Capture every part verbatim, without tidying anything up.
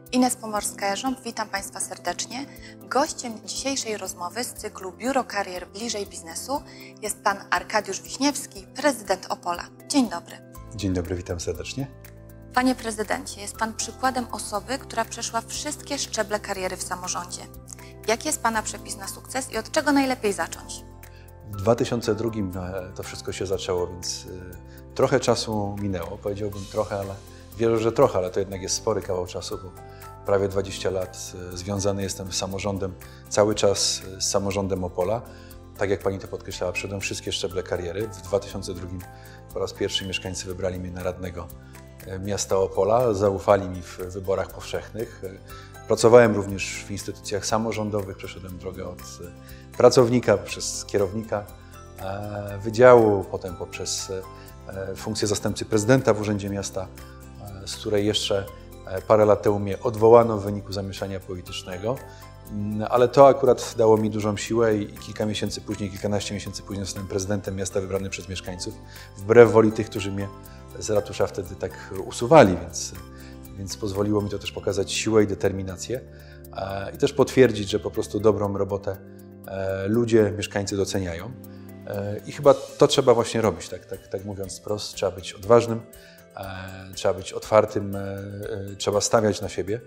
Ines Pomorska-Jarząb, witam Państwa serdecznie. Gościem dzisiejszej rozmowy z cyklu Biuro Karier Bliżej Biznesu jest Pan Arkadiusz Wiśniewski, prezydent Opola. Dzień dobry. Dzień dobry, witam serdecznie. Panie prezydencie, jest Pan przykładem osoby, która przeszła wszystkie szczeble kariery w samorządzie. Jaki jest Pana przepis na sukces i od czego najlepiej zacząć? W dwa tysiące drugim to wszystko się zaczęło, więc trochę czasu minęło. Powiedziałbym trochę, ale wierzę, że trochę, ale to jednak jest spory kawał czasu, bo prawie dwadzieścia lat związany jestem z samorządem, cały czas z samorządem Opola. Tak jak Pani to podkreślała, przeszedłem wszystkie szczeble kariery. W dwa tysiące drugim po raz pierwszy mieszkańcy wybrali mnie na radnego miasta Opola, zaufali mi w wyborach powszechnych. Pracowałem również w instytucjach samorządowych, przeszedłem drogę od pracownika przez kierownika wydziału, potem poprzez funkcję zastępcy prezydenta w Urzędzie Miasta, z której jeszcze parę lat temu mnie odwołano w wyniku zamieszania politycznego, ale to akurat dało mi dużą siłę i kilka miesięcy później, kilkanaście miesięcy później zostałem prezydentem miasta wybrany przez mieszkańców, wbrew woli tych, którzy mnie z ratusza wtedy tak usuwali, więc, więc pozwoliło mi to też pokazać siłę i determinację i też potwierdzić, że po prostu dobrą robotę ludzie, mieszkańcy doceniają. I chyba to trzeba właśnie robić, tak, tak, tak mówiąc wprost, trzeba być odważnym, trzeba być otwartym, trzeba stawiać na siebie.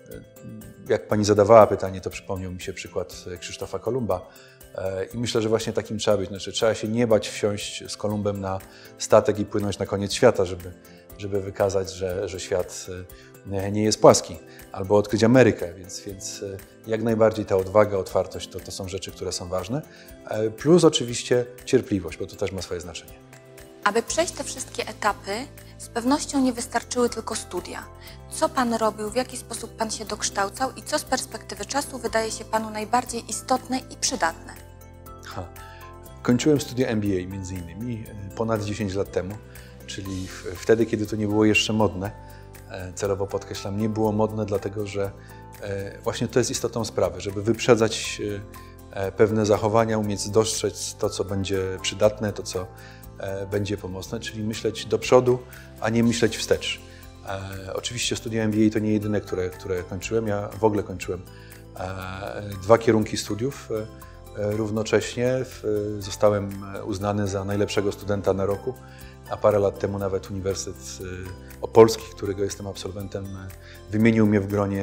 Jak Pani zadawała pytanie, to przypomniał mi się przykład Krzysztofa Kolumba i myślę, że właśnie takim trzeba być. Znaczy, trzeba się nie bać wsiąść z Kolumbem na statek i płynąć na koniec świata, żeby, żeby wykazać, że, że świat nie jest płaski, albo odkryć Amerykę, więc, więc jak najbardziej ta odwaga, otwartość to, to są rzeczy, które są ważne, plus oczywiście cierpliwość, bo to też ma swoje znaczenie. Aby przejść te wszystkie etapy, z pewnością nie wystarczyły tylko studia. Co Pan robił, w jaki sposób Pan się dokształcał i co z perspektywy czasu wydaje się Panu najbardziej istotne i przydatne? Ha. Kończyłem studia M B A między innymi ponad dziesięć lat temu, czyli wtedy, kiedy to nie było jeszcze modne. Celowo podkreślam, nie było modne, dlatego że właśnie to jest istotą sprawy, żeby wyprzedzać pewne zachowania, umieć dostrzec to, co będzie przydatne, to, co będzie pomocne, czyli myśleć do przodu, a nie myśleć wstecz. E, oczywiście studia M B A to nie jedyne, które, które kończyłem. Ja w ogóle kończyłem e, dwa kierunki studiów e, równocześnie. W, zostałem uznany za najlepszego studenta na roku, a parę lat temu nawet Uniwersytet Opolski, którego jestem absolwentem, wymienił mnie w gronie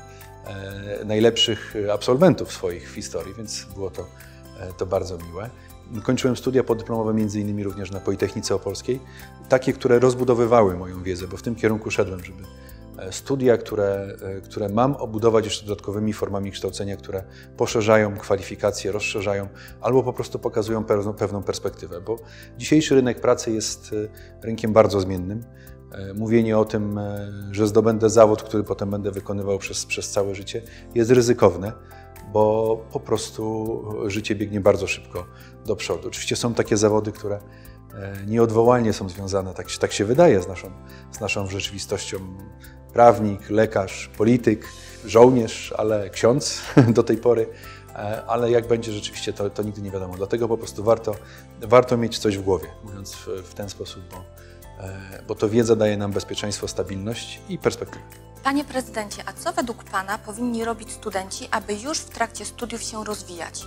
e, najlepszych absolwentów swoich w historii, więc było to, e, to bardzo miłe. Kończyłem studia podyplomowe między innymi również na Politechnice Opolskiej, takie, które rozbudowywały moją wiedzę, bo w tym kierunku szedłem, żeby studia, które, które mam, obudować jeszcze dodatkowymi formami kształcenia, które poszerzają kwalifikacje, rozszerzają albo po prostu pokazują pewną perspektywę, bo dzisiejszy rynek pracy jest rynkiem bardzo zmiennym. Mówienie o tym, że zdobędę zawód, który potem będę wykonywał przez, przez całe życie, jest ryzykowne, bo po prostu życie biegnie bardzo szybko do przodu. Oczywiście są takie zawody, które nieodwołalnie są związane, tak, tak się wydaje, z naszą, z naszą rzeczywistością. Prawnik, lekarz, polityk, żołnierz, ale ksiądz do tej pory, ale jak będzie rzeczywiście, to, to nigdy nie wiadomo. Dlatego po prostu warto, warto mieć coś w głowie, mówiąc w, w ten sposób, bo, bo to wiedza daje nam bezpieczeństwo, stabilność i perspektywę. Panie prezydencie, a co według Pana powinni robić studenci, aby już w trakcie studiów się rozwijać?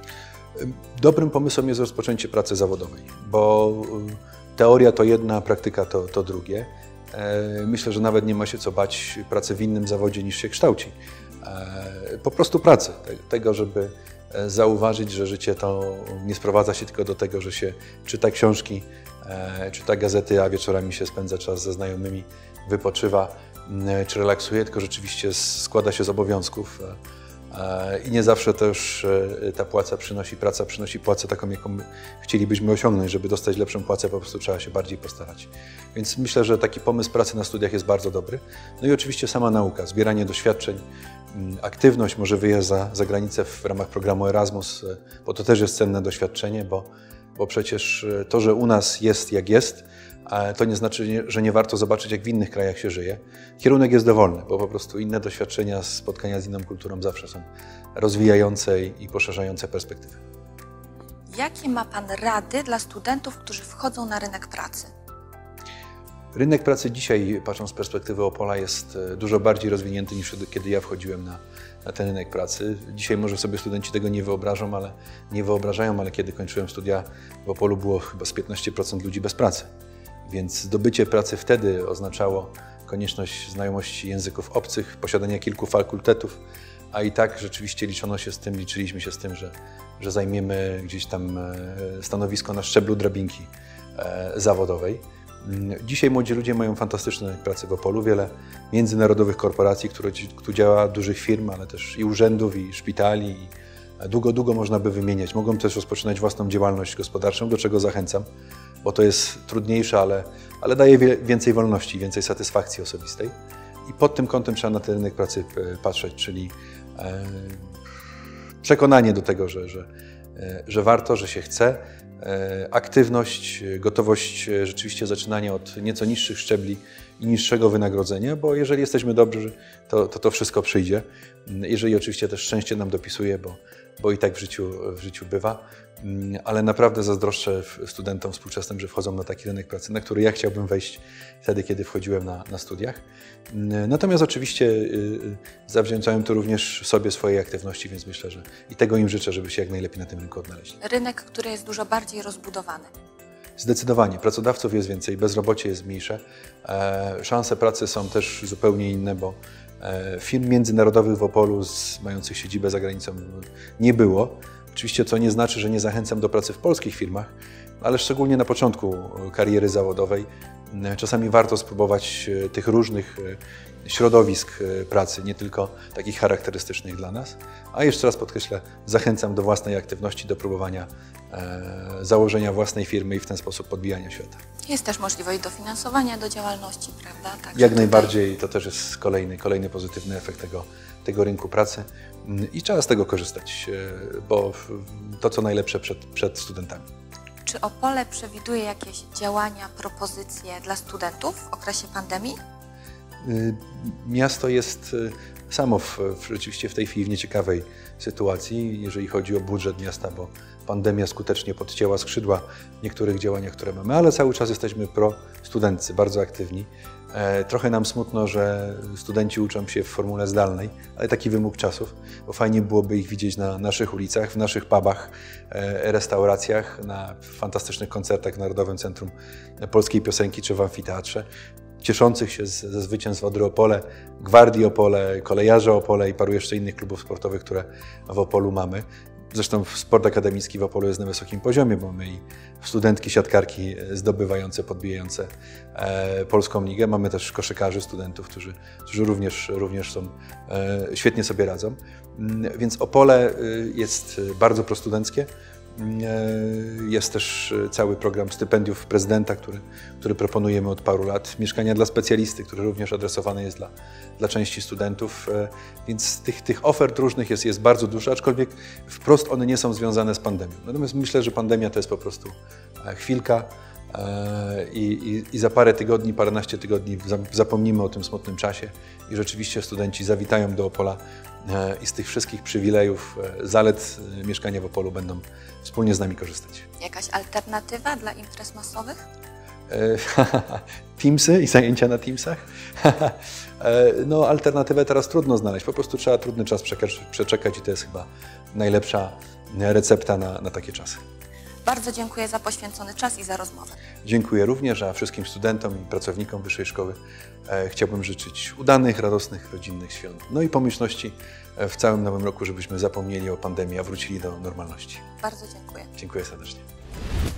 Dobrym pomysłem jest rozpoczęcie pracy zawodowej, bo teoria to jedna, praktyka to, to drugie. Myślę, że nawet nie ma się co bać pracy w innym zawodzie niż się kształci. Po prostu pracy, tego, żeby zauważyć, że życie to nie sprowadza się tylko do tego, że się czyta książki, czyta gazety, a wieczorami się spędza czas ze znajomymi, wypoczywa czy relaksuje, tylko rzeczywiście składa się z obowiązków i nie zawsze też ta płaca przynosi, praca przynosi płacę taką, jaką chcielibyśmy osiągnąć. Żeby dostać lepszą płacę, po prostu trzeba się bardziej postarać. Więc myślę, że taki pomysł pracy na studiach jest bardzo dobry. No i oczywiście sama nauka, zbieranie doświadczeń, aktywność, może wyjazd za, za granicę w ramach programu Erasmus, bo to też jest cenne doświadczenie, bo, bo przecież to, że u nas jest jak jest, to nie znaczy, że nie warto zobaczyć, jak w innych krajach się żyje. Kierunek jest dowolny, bo po prostu inne doświadczenia, spotkania z inną kulturą zawsze są rozwijające i poszerzające perspektywy. Jakie ma Pan rady dla studentów, którzy wchodzą na rynek pracy? Rynek pracy dzisiaj, patrząc z perspektywy Opola, jest dużo bardziej rozwinięty niż wtedy, kiedy ja wchodziłem na, na ten rynek pracy. Dzisiaj może sobie studenci tego nie wyobrażą, ale nie wyobrażają, ale kiedy kończyłem studia w Opolu, było chyba z piętnaście procent ludzi bez pracy. Więc zdobycie pracy wtedy oznaczało konieczność znajomości języków obcych, posiadania kilku fakultetów, a i tak rzeczywiście liczono się z tym, liczyliśmy się z tym, że, że zajmiemy gdzieś tam stanowisko na szczeblu drabinki zawodowej. Dzisiaj młodzi ludzie mają fantastyczne prace w Opolu, wiele międzynarodowych korporacji, które tu działa, dużych firm, ale też i urzędów, i szpitali. I długo, długo można by wymieniać. Mogą też rozpoczynać własną działalność gospodarczą, do czego zachęcam, bo to jest trudniejsze, ale, ale daje wie, więcej wolności, więcej satysfakcji osobistej. I pod tym kątem trzeba na ten rynek pracy patrzeć, czyli e, przekonanie do tego, że, że, e, że warto, że się chce, e, aktywność, gotowość rzeczywiście zaczynania od nieco niższych szczebli i niższego wynagrodzenia, bo jeżeli jesteśmy dobrzy, to to, to wszystko przyjdzie. Jeżeli oczywiście też szczęście nam dopisuje, bo, bo i tak w życiu, w życiu bywa, ale naprawdę zazdroszczę studentom współczesnym, że wchodzą na taki rynek pracy, na który ja chciałbym wejść wtedy, kiedy wchodziłem na, na studiach. Natomiast oczywiście zawdzięczałem to również sobie, swojej aktywności, więc myślę, że i tego im życzę, żeby się jak najlepiej na tym rynku odnaleźli. Rynek, który jest dużo bardziej rozbudowany. Zdecydowanie. Pracodawców jest więcej, bezrobocie jest mniejsze. E, szanse pracy są też zupełnie inne, bo e, firm międzynarodowych w Opolu z, mających siedzibę za granicą nie było. Oczywiście to nie znaczy, że nie zachęcam do pracy w polskich firmach, ale szczególnie na początku kariery zawodowej czasami warto spróbować tych różnych środowisk pracy, nie tylko takich charakterystycznych dla nas. A jeszcze raz podkreślę, zachęcam do własnej aktywności, do próbowania e, założenia własnej firmy i w ten sposób podbijania świata. Jest też możliwość dofinansowania do działalności, prawda? Także Jak tutaj... najbardziej, to też jest kolejny, kolejny pozytywny efekt tego, tego rynku pracy i trzeba z tego korzystać, bo to co najlepsze przed, przed studentami. Czy Opole przewiduje jakieś działania, propozycje dla studentów w okresie pandemii? Miasto jest samo w, w, rzeczywiście w tej chwili w nieciekawej sytuacji, jeżeli chodzi o budżet miasta, bo pandemia skutecznie podcięła skrzydła w niektórych działaniach, które mamy, ale cały czas jesteśmy prostudenccy, bardzo aktywni. E, trochę nam smutno, że studenci uczą się w formule zdalnej, ale taki wymóg czasów, bo fajnie byłoby ich widzieć na naszych ulicach, w naszych pubach, e, restauracjach, na fantastycznych koncertach w Narodowym Centrum Polskiej Piosenki czy w amfiteatrze, cieszących się z, ze zwycięstw Odry Opole, Gwardii Opole, Kolejarze Opole i paru jeszcze innych klubów sportowych, które w Opolu mamy. Zresztą sport akademicki w Opolu jest na wysokim poziomie, bo mamy i studentki siatkarki zdobywające, podbijające e, polską ligę. Mamy też koszykarzy, studentów, którzy, którzy również, również są, e, świetnie sobie radzą. Więc Opole jest bardzo prostudenckie. Jest też cały program stypendiów prezydenta, który, który proponujemy od paru lat. Mieszkania dla specjalisty, który również adresowany jest dla, dla części studentów. Więc tych, tych ofert różnych jest, jest bardzo dużo, aczkolwiek wprost one nie są związane z pandemią. Natomiast myślę, że pandemia to jest po prostu chwilka i, i, i za parę tygodni, paręnaście tygodni zapomnimy o tym smutnym czasie i rzeczywiście studenci zawitają do Opola i z tych wszystkich przywilejów, zalet mieszkania w Opolu będą wspólnie z nami korzystać. Jakaś alternatywa dla imprez masowych? Teamsy i zajęcia na Teamsach? No, alternatywę teraz trudno znaleźć. Po prostu trzeba trudny czas przeczekać i to jest chyba najlepsza recepta na, na takie czasy. Bardzo dziękuję za poświęcony czas i za rozmowę. Dziękuję również, a wszystkim studentom i pracownikom Wyższej Szkoły e, chciałbym życzyć udanych, radosnych, rodzinnych świąt. No i pomyślności w całym nowym roku, żebyśmy zapomnieli o pandemii, a wrócili do normalności. Bardzo dziękuję. Dziękuję serdecznie.